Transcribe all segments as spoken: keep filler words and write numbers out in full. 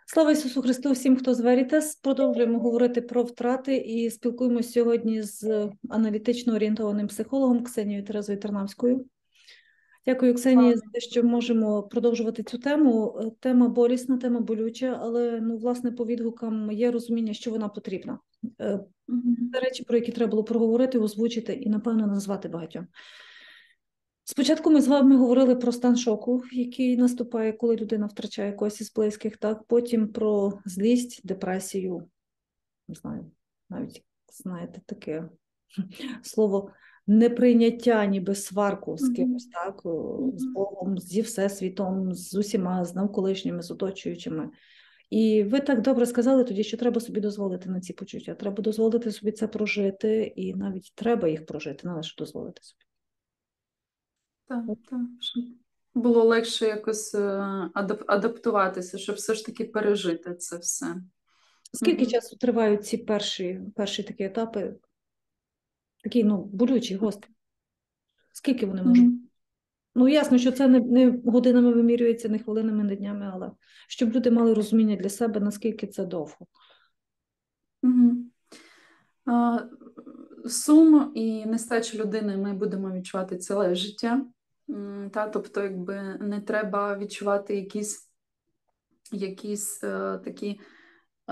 Слава Ісусу Христу, всім, хто з Верітас. Продовжуємо говорити про втрати і спілкуємося сьогодні з аналітично орієнтованим психологом Ксенією Терезою Тарнавською. Дякую, Ксенії, за те, що можемо продовжувати цю тему. Тема болісна, тема болюча, але, ну, власне, по відгукам є розуміння, що вона потрібна. Це речі, про які треба було проговорити, озвучити і, напевно, назвати багатьом. Спочатку ми з вами говорили про стан шоку, який наступає, коли людина втрачає когось із близьких, так? Потім про злість, депресію, не знаю, навіть, знаєте, таке слово неприйняття, ніби сварку з кимось, так? З Богом, зі Всесвітом, з усіма, з навколишніми, з оточуючими. І ви так добре сказали тоді, що треба собі дозволити на ці почуття, треба дозволити собі це прожити, і навіть треба їх прожити, не лише дозволити собі. Так, так. Щоб було легше якось адаптуватися, щоб все ж таки пережити це все. Скільки Угу. часу тривають ці перші, перші такі етапи? Такі, ну, болючі, гострі. Скільки вони можуть? Угу. Ну, ясно, що це не, не годинами вимірюється, не хвилинами, не днями, але щоб люди мали розуміння для себе, наскільки це довго. Угу. А, сум і нестачу людини ми будемо відчувати ціле життя. Та, тобто, якби не треба відчувати якісь, якісь е, такі е,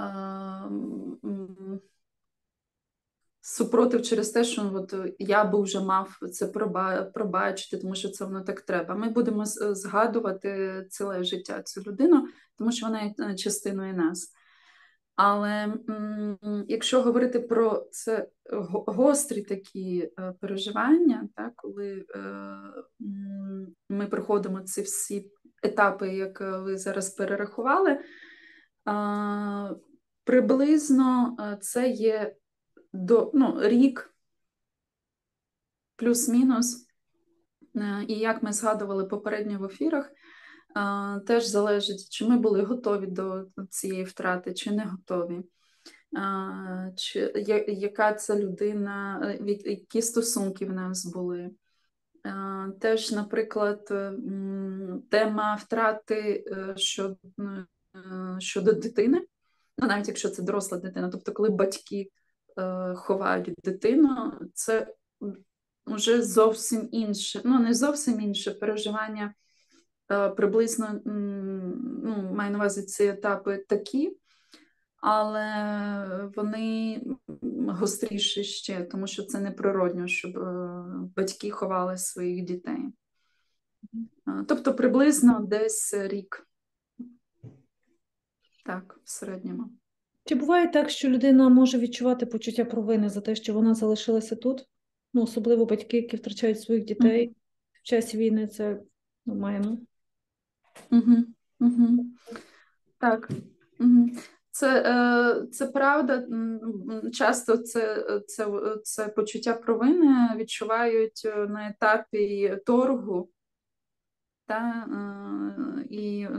супротив через те, що от я би вже мав це пробачити, тому що це воно так треба. Ми будемо згадувати ціле життя цю людину, тому що вона є частиною нас. Але м, якщо говорити про це гострі такі е, переживання, так, коли е, м, ми проходимо ці всі етапи, як ви зараз перерахували, е, приблизно це є до, ну, рік плюс-мінус. І як ми згадували попередньо в ефірах, теж залежить, чи ми були готові до цієї втрати, чи не готові. Чи, яка це людина, які стосунки в нас були. Теж, наприклад, тема втрати щодо, щодо дитини, ну, навіть якщо це доросла дитина, тобто коли батьки ховають дитину, це вже зовсім інше, ну не зовсім інше переживання, приблизно, ну, маю на увазі ці етапи такі, але вони гостріші ще, тому що це неприродно, щоб батьки ховали своїх дітей. Тобто приблизно десь рік. Так, в середньому. Чи буває так, що людина може відчувати почуття провини за те, що вона залишилася тут? Ну, особливо батьки, які втрачають своїх дітей. Mm-hmm. В часі війни це, ну, маємо. Угу, угу. Так. Угу. Це, це правда. Часто це, це, це почуття провини відчувають на етапі торгу. Та, і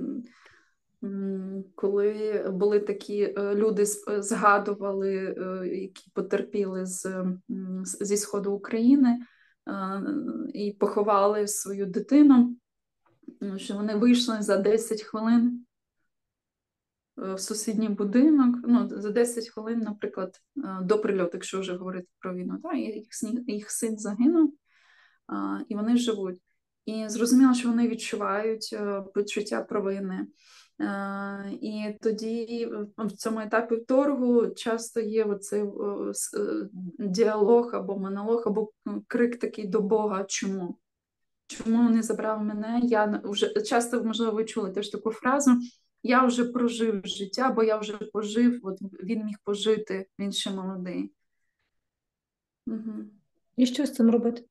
коли були такі люди, згадували, які потерпіли з, зі Сходу України і поховали свою дитину, що вони вийшли за десять хвилин в сусідній будинок, ну, за десять хвилин, наприклад, до прильоту, якщо вже говорити про війну, та, їх, їх син загинув, і вони живуть. І зрозуміло, що вони відчувають почуття провини. І тоді в цьому етапі торгу часто є оцей діалог або монолог, або крик такий до Бога, чому? Чому не забрав мене? Я вже часто, можливо, ви чули теж таку фразу: я вже прожив життя, бо я вже пожив, от він міг пожити, він ще молодий. Угу. І що з цим робити?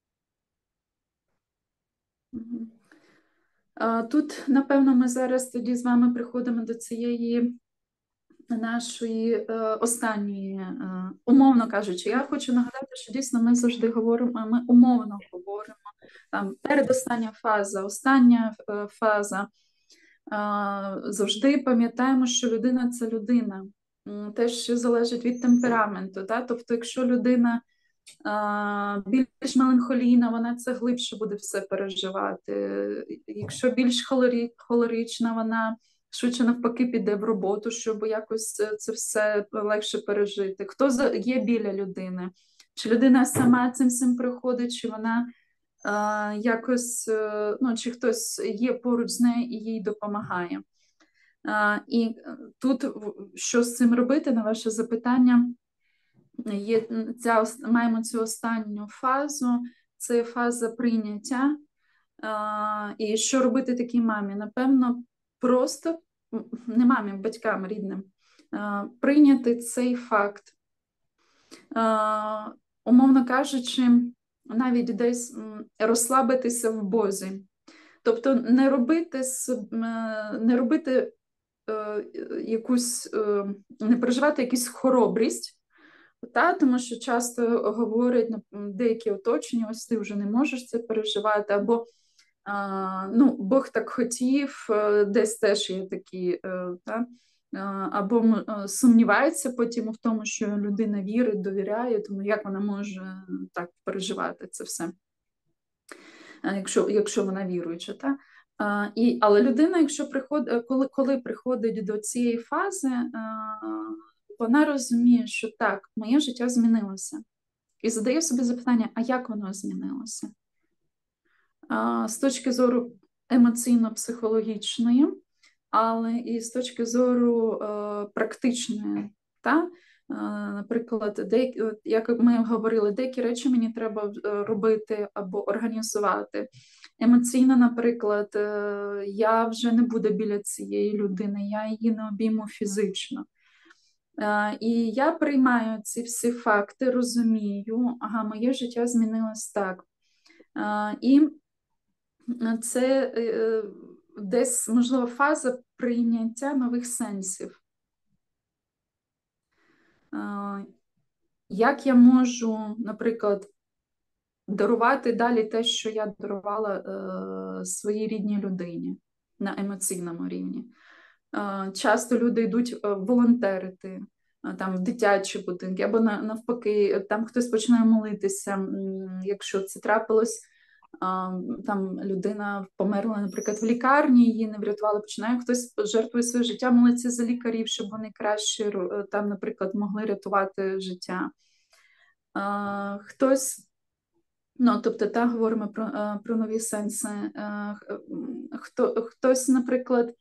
Угу. А, тут, напевно, ми зараз тоді з вами приходимо до цієї нашої е, останньої, е, умовно кажучи, я хочу нагадати, що дійсно ми завжди говоримо, ми умовно говоримо, там передостання фаза, остання е, фаза. Е, завжди пам'ятаємо, що людина – це людина. Теж залежить від темпераменту. Та? Тобто, якщо людина е, більш меланхолійна, вона це глибше буде все переживати. Якщо більш холорична, вона швидше навпаки піде в роботу, щоб якось це все легше пережити. Хто є біля людини? Чи людина сама цим всім приходить, чи вона е, якось, е, ну, чи хтось є поруч з нею і їй допомагає. Е, і тут, що з цим робити, на ваше запитання, є ця, маємо цю останню фазу, це фаза прийняття. Е, і що робити такій мамі? Напевно, просто, не мамі, батькам рідним, е, прийняти цей факт. Е, умовно кажучи, навіть десь розслабитися в Бозі. Тобто не робити, не робити е, якусь, е, не переживати якусь хоробрість, та, тому що часто говорять деякі оточення, ось ти вже не можеш це переживати, або а, ну, Бог так хотів, десь теж є такі, та, або сумнівається потім в тому, що людина вірить, довіряє, тому як вона може так переживати це все, якщо, якщо вона віруюча. Та? А, і, але людина, якщо приход, коли, коли приходить до цієї фази, а, вона розуміє, що так, моє життя змінилося. І задає собі запитання, а як воно змінилося? А, з точки зору емоційно-психологічної, але і з точки зору е, практичної. Та? Е, наприклад, деякі, як ми говорили, деякі речі мені треба робити або організувати. Емоційно, наприклад, е, я вже не буду біля цієї людини, я її не обійму фізично. Uh, і я приймаю ці всі факти, розумію, ага, моє життя змінилось так. Uh, і це uh, десь, можливо, фаза прийняття нових сенсів. Uh, як я можу, наприклад, дарувати далі те, що я дарувала uh, своїй рідній людині на емоційному рівні. Uh, часто люди йдуть uh, волонтерити, там в дитячі будинки, або навпаки, там хтось починає молитися, якщо це трапилось, там людина померла, наприклад, в лікарні, її не врятували, починає хтось жертвує своє життя, молиться за лікарів, щоб вони краще там, наприклад, могли рятувати життя. Хтось, ну, тобто, так, говоримо про, про нові сенси. Хто, хтось, наприклад,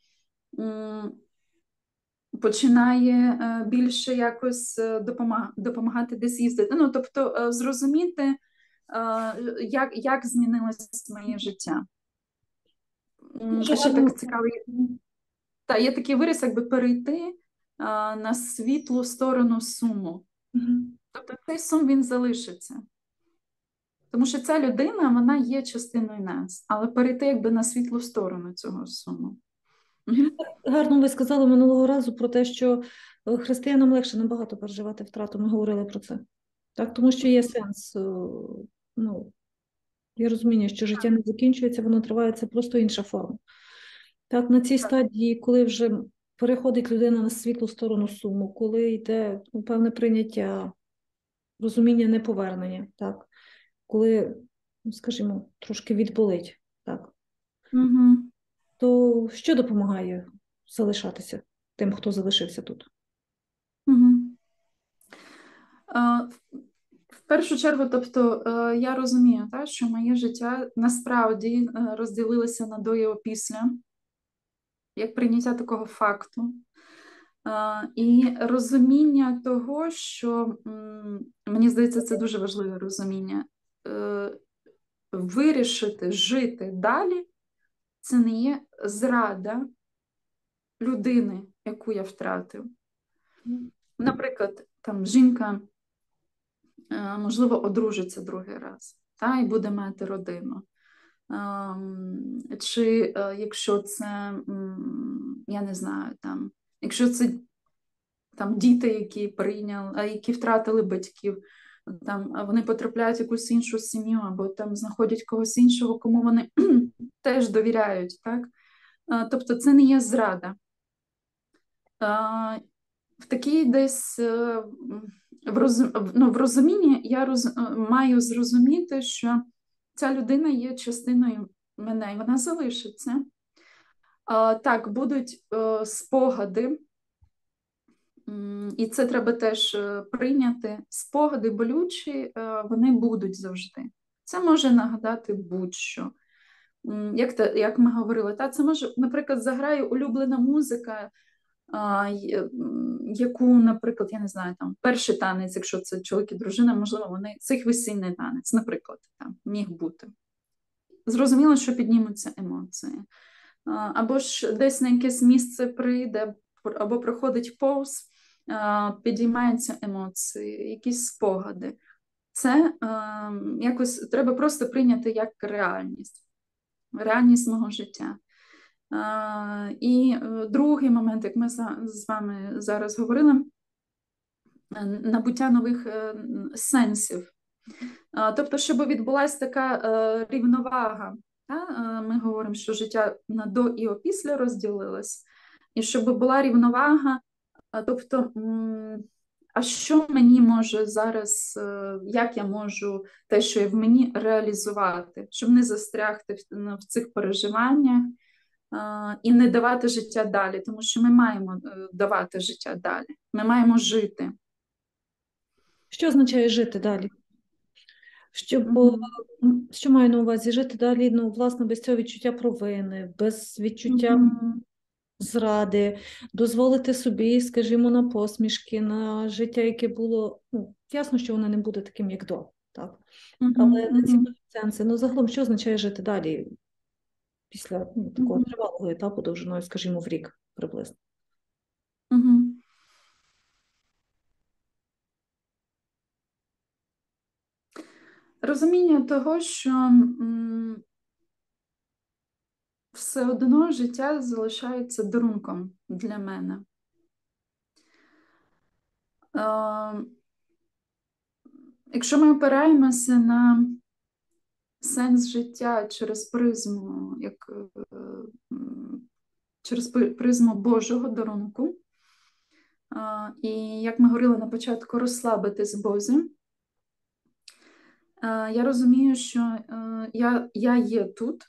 починає більше якось допомагати десь їздити. Ну, тобто, зрозуміти, як, як змінилося моє життя. Дуже Ще гарно. так цікавий. Та, є такий вираз, якби перейти на світлу сторону суму. Угу. Тобто цей сум, він залишиться. Тому що ця людина, вона є частиною нас, але перейти якби на світлу сторону цього суму. Гарно ви сказали минулого разу про те, що християнам легше набагато переживати втрату. Ми говорили про це. Так, тому що є сенс, ну, є розуміння, що життя не закінчується, воно триває, це просто інша форма. Так, на цій стадії, коли вже переходить людина на світлу сторону суму, коли йде, ну, певне прийняття, розуміння неповернення, так, коли, ну, скажімо, трошки відболить, так, Угу. то що допомагає залишатися тим, хто залишився тут? Угу. Uh, в першу чергу, тобто, uh, я розумію, так, що моє життя насправді uh, розділилося на до і опісля, як прийняття такого факту. Uh, і розуміння того, що, um, мені здається, це дуже важливе розуміння, uh, вирішити жити далі, це не є зрада людини, яку я втратив. Наприклад, там жінка, можливо, одружиться другий раз, та, і буде мати родину. Чи якщо це, я не знаю, там, якщо це там діти, які прийняли, які втратили батьків, там вони потрапляють в якусь іншу сім'ю, або там знаходять когось іншого, кому вони теж довіряють, так? Тобто це не є зрада. В такій десь в, розум, ну, в розумінні я роз, маю зрозуміти, що ця людина є частиною мене, і вона залишиться. А, так, будуть е, спогади, м, і це треба теж е, прийняти. Спогади болючі, е, вони будуть завжди. Це може нагадати будь-що. М, Як, те, як ми говорили, та, це може, наприклад, заграє улюблена музика, а, й- м, яку, наприклад, я не знаю, там перший танець, якщо це чоловік і дружина, можливо, вони це їх весільний танець, наприклад, там міг бути. Зрозуміло, що піднімуться емоції. А, Або ж десь на якесь місце прийде, або проходить повз, а, підіймаються емоції, якісь спогади. Це а, якось треба просто прийняти як реальність, реальність мого життя. А, І е, другий момент, як ми за- з вами зараз говорили, е, набуття нових е, сенсів. А, Тобто, щоб відбулася така е, рівновага. Та? Е, Ми говоримо, що життя на до і опісля розділилось, і щоб була рівновага, а, тобто, м, а що мені може зараз, е, як я можу те, що є в мені, реалізувати, щоб не застрягти в, ну, в цих переживаннях е, і не давати життя далі, тому що ми маємо е, давати життя далі, ми маємо жити. Що означає жити далі? Щоб, е, Мгм. м, що маю на увазі? Жити далі, ну, власне, без цього відчуття провини, без відчуття Мгм. зради, дозволити собі, скажімо, на посмішки, на життя, яке було, ну, ясно, що воно не буде таким, як до, так? Але Мгм. на ці Мгм. сенси, ну, загалом, що означає жити далі після ну, такого Мгм. тривалого етапу довжиною, скажімо, в рік приблизно? Мгм. Розуміння того, що м, все одно життя залишається дарунком для мене. Е, Якщо ми опираємося на сенс життя через призму, як, е, м, через при- призму Божого дарунку, е, і як ми говорили на початку, розслабитись в Бозі, е, я розумію, що е, я, я є тут,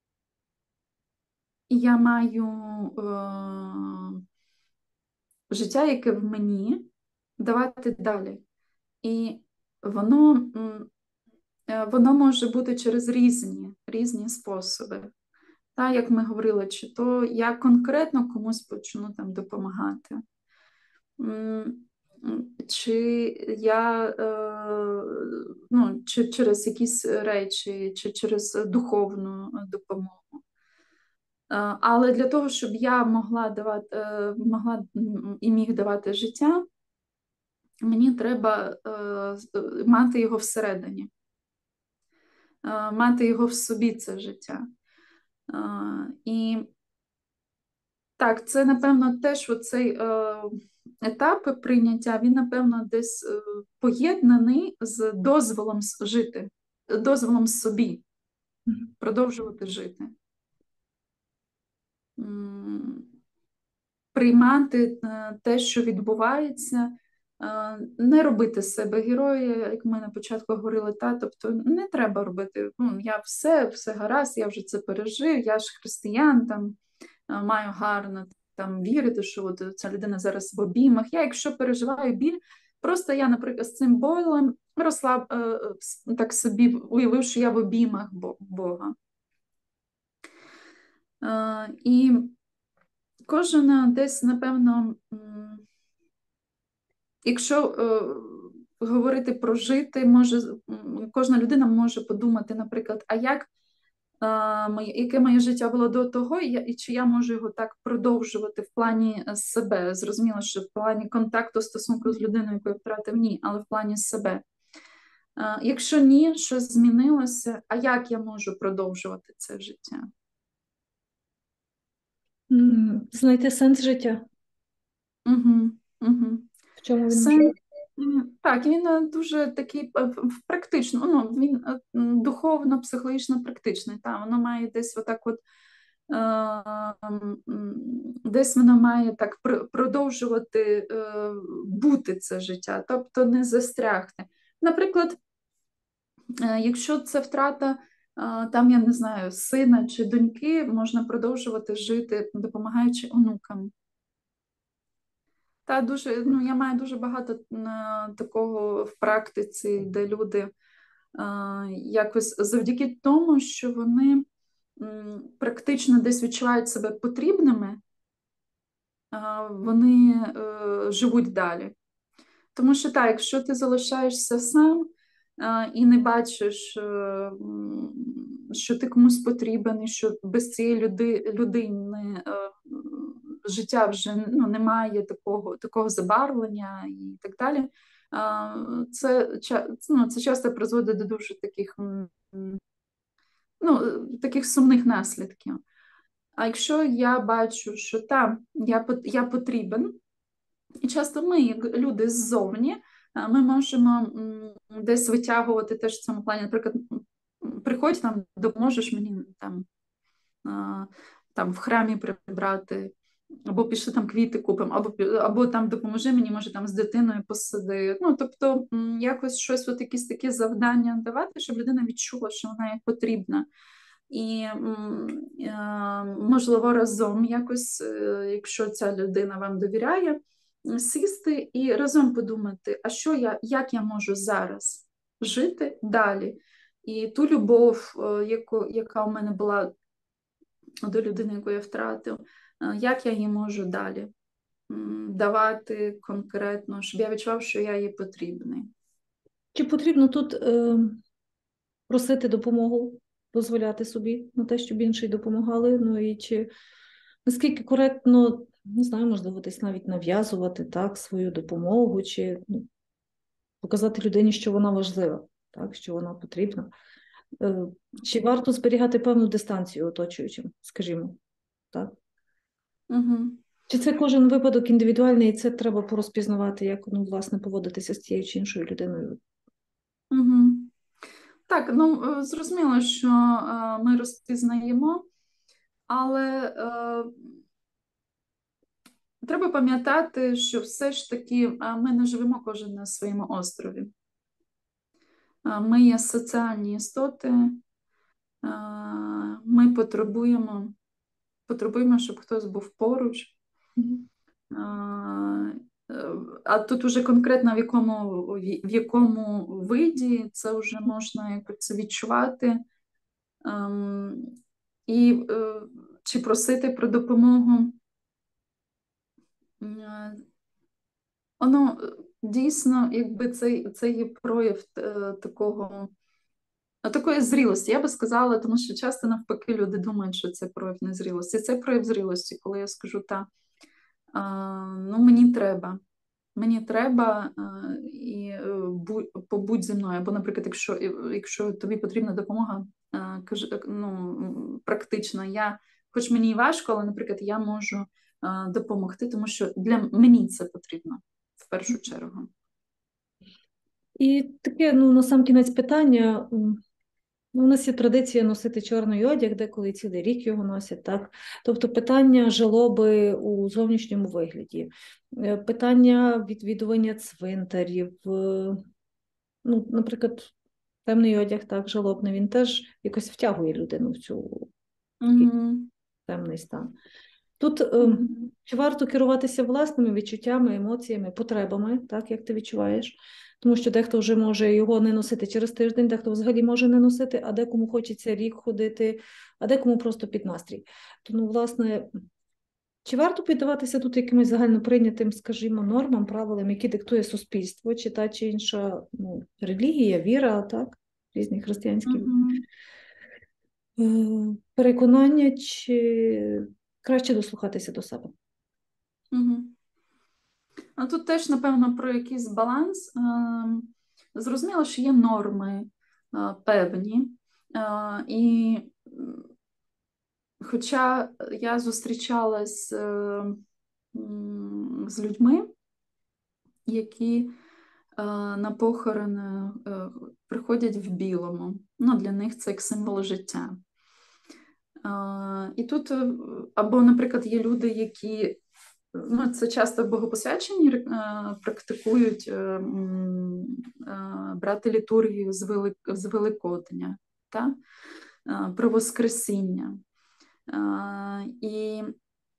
і я маю е, життя, яке в мені, давати далі. І воно, м, е, воно може бути через різні, різні способи. Та, як ми говорили, чи то я конкретно комусь почну там допомагати, м, м, чи я е, ну, чи через якісь речі, чи через духовну допомогу. Е, Але для того, щоб я могла давати, е, могла м, і міг давати життя, мені треба е, з- мати його всередині, е, мати його в собі, це життя. Е, І так, це, напевно, теж оцей е, етап прийняття, він, напевно, десь е, поєднаний з дозволом с- жити, дозволом собі Мгм. продовжувати жити. М, Приймати е, те, що відбувається, е, не робити з себе героя, як ми на початку говорили, та, тобто не треба робити, ну, я все, все гаразд, я вже це пережив, я ж християн, там, е, маю гарно там вірити, що от ця людина зараз в обіймах. Я, якщо переживаю біль, просто я, наприклад, з цим болем розслаб, е, е, с- так собі уявив, що я в обіймах Бо- Бога. Е, І кожен е, десь, напевно, м, якщо е, говорити про жити, може м, кожна людина може подумати, наприклад, а як е, моє, яке моє життя було до того, і, я, і чи я можу його так продовжувати в плані е, себе? Зрозуміло, що в плані контакту, стосунку з людиною, яку я втратив, ні, але в плані себе. Е, Якщо ні, щось змінилося, а як я можу продовжувати це життя? М, Знайти сенс життя, Угу, угу. в чому він може. Сенс, м, так, він е, дуже такий е, в- в- практично, ну, він е, м, духовно, психологічно практичний. Та, воно має десь отак от, е, м, м, десь воно має так пр- продовжувати е, бути це життя, тобто не застрягти. Наприклад, е, якщо це втрата там, я не знаю, сина чи доньки можна продовжувати жити, допомагаючи онукам. Та дуже, ну, я маю дуже багато а, такого в практиці, де люди а, якось завдяки тому, що вони м, практично десь відчувають себе потрібними, а, вони е, живуть далі. Тому що так, якщо ти залишаєшся сам а, і не бачиш, е, м, що ти комусь потрібен, і що без цієї люди, людини е, життя вже ну, немає такого, такого забарвлення і так далі, а, це, ча- ну, це часто призводить до дуже таких, м, ну, таких сумних наслідків. А якщо я бачу, що там я, пот- я потрібен, і часто ми, як люди ззовні, а, ми можемо м, десь витягувати теж в цьому плані. Наприклад, м, приходь там, допоможеш мені там, а, там в храмі прибрати, або пішли там квіти купимо, або, пі- або там допоможи мені, може там з дитиною посиди. Ну, тобто, м, якось щось, от якісь такі завдання давати, щоб людина відчула, що вона є потрібна. І, м, е, можливо, разом якось, е, якщо ця людина вам довіряє, сісти і разом подумати, а що я, як я можу зараз жити далі. І ту любов, е, яку, яка у мене була до людини, яку я втратив, е, як я їй можу далі м, давати конкретно, щоб я відчував, що я їй потрібний. Чи потрібно тут е, просити допомогу, дозволяти собі на те, щоб інші допомагали? Ну і чи наскільки коректно, не знаю, можливо, десь навіть нав'язувати так свою допомогу, чи ну, показати людині, що вона важлива, так, що вона потрібна. Е, Чи варто зберігати певну дистанцію оточуючим, скажімо, так? Угу. Чи це кожен випадок індивідуальний, і це треба порозпізнавати, як ну, власне поводитися з тією чи іншою людиною? Угу. Так, ну е, зрозуміло, що е, ми розпізнаємо, але е, треба пам'ятати, що все ж таки е, ми не живемо кожен на своєму острові. Е, Ми є соціальні істоти, е, ми потребуємо, потребуємо, щоб хтось був поруч. Мгм. А, е, а тут уже конкретно в якому, в якому виді це вже можна якось відчувати. Ем, і е, чи просити про допомогу. Е, Воно е, дійсно, якби це, це є прояв е, такого, е, такої зрілості. Я би сказала, тому що часто навпаки люди думають, що це прояв незрілості. Це прояв зрілості, коли я скажу, та, ну мені треба. Мені треба е, і е, бу- побудь зі мною. Або, наприклад, якщо, якщо тобі потрібна допомога, е, кажи, е, ну, м, практично, я, хоч мені і важко, але, наприклад, я можу е, допомогти, тому що для мені це потрібно в першу чергу. І таке, ну, на сам кінець питання. м, Ну, у нас є традиція носити чорний одяг, деколи цілий рік його носять, так? Тобто питання жалоби у зовнішньому вигляді, е, питання відвідування цвинтарів, е, ну, наприклад, темний одяг, так, жалобний, він теж якось втягує людину в цю такий Мгм. темний стан. Тут е, Мгм. чи варто керуватися власними відчуттями, емоціями, потребами, так, як ти відчуваєш? Тому що дехто вже може його не носити через тиждень, дехто взагалі може не носити, а декому хочеться рік ходити, а декому просто під настрій. Тому, власне, чи варто піддаватися тут якимось загальноприйнятим, скажімо, нормам, правилам, які диктує суспільство, чи та чи інша ну, релігія, віра, так, різні християнські Мгм. е, переконання, чи краще дослухатися до себе? Мгм. А тут теж, напевно, про якийсь баланс. Ем, Зрозуміло, що є норми е, певні. Е, І м, хоча я зустрічалась е, м, з людьми, які е, на похорони е, приходять в білому. Ну, для них це як символ життя. Е, І тут, е, або, наприклад, є люди, які ну, це часто богопосвячені е, практикують е, м, е, брати літургію з, Велик... з Великодня. та? Про воскресіння. І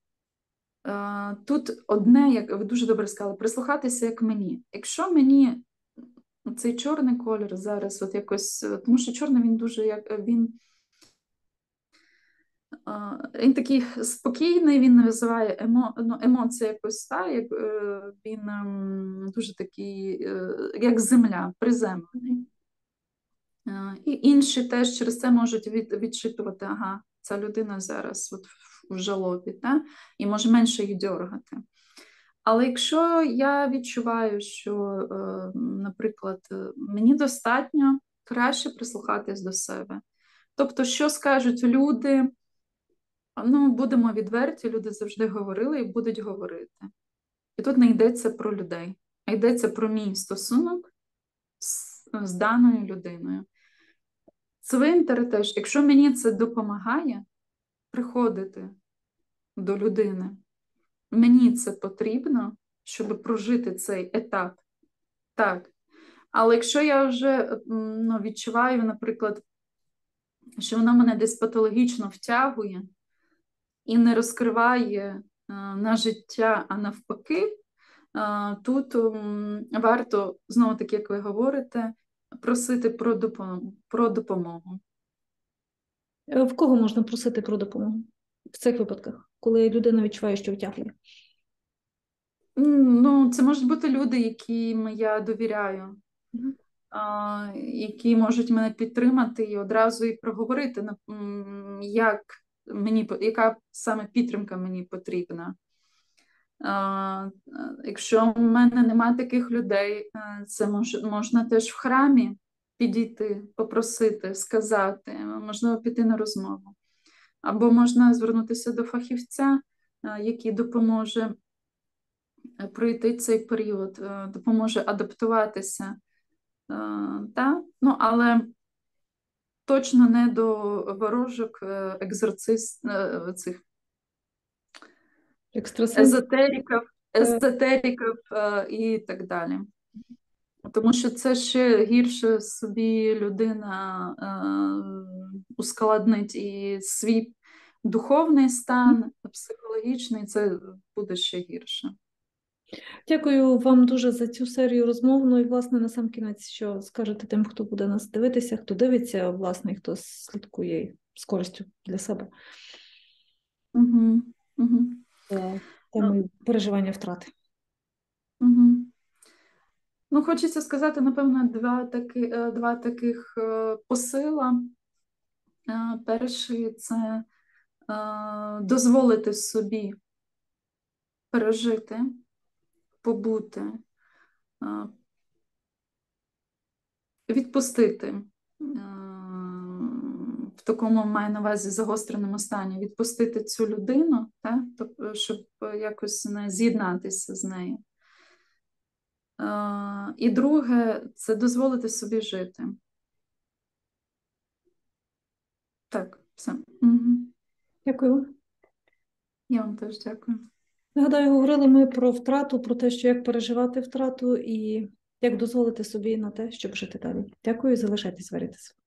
тут одне, як ви дуже добре сказали, прислухатися як мені. Якщо мені цей чорний колір зараз от якось, тому що чорний він дуже, як він, він такий спокійний, він визиває емо, ну, емоції якось, та, як, він дуже такий, як земля, приземлений. І інші теж через це можуть від, відчитувати, ага, ця людина зараз от в жалобі, та? І може менше її дьоргати. Але якщо я відчуваю, що, наприклад, мені достатньо краще прислухатись до себе. Тобто, що скажуть люди, ну, будемо відверті, люди завжди говорили і будуть говорити. І тут не йдеться про людей, а йдеться про мій стосунок з, з даною людиною. Цвинтар теж, якщо мені це допомагає приходити до людини, мені це потрібно, щоб прожити цей етап. Так. Але якщо я вже ну, відчуваю, наприклад, що вона мене десь патологічно втягує і не розкриває а, на життя, а навпаки, а, тут м, варто, знову таки, як ви говорите, просити про допомогу. Про допомогу. В кого можна просити про допомогу в цих випадках, коли людина відчуває, що втягує? Ну, це можуть бути люди, яким я довіряю, mm-hmm. а, які можуть мене підтримати і одразу і проговорити, як мені, яка саме підтримка мені потрібна. А, якщо в мене немає таких людей, це мож, можна теж в храмі підійти, попросити, сказати, можливо, піти на розмову. Або можна звернутися до фахівця, який допоможе пройти цей період, допоможе адаптуватися. Та? Ну, але точно не до ворожок, екзорцист, цих езотериків, езотериків і так далі. Тому що це ще гірше собі людина е, ускладнить і свій духовний стан, психологічний, це буде ще гірше. Дякую вам дуже за цю серію розмов. Ну і, власне, на сам кінець, що скажете тим, хто буде нас дивитися, хто дивиться, власне, хто слідкує з користю для себе. Угу. Угу. Темою переживання втрати. Угу. Ну, хочеться сказати, напевно, два, таки, два таких посила. Перший – це дозволити собі пережити, побути, відпустити в такому, маю на увазі, загостреному стані, відпустити цю людину, так? Тобто, щоб якось не з'єднатися з нею. І друге – це дозволити собі жити. Так, все. Угу. Дякую. Я вам теж дякую. Нагадаю, говорили ми про втрату, про те, що як переживати втрату і як дозволити собі на те, щоб жити далі. Дякую, залишайтесь, Веритас.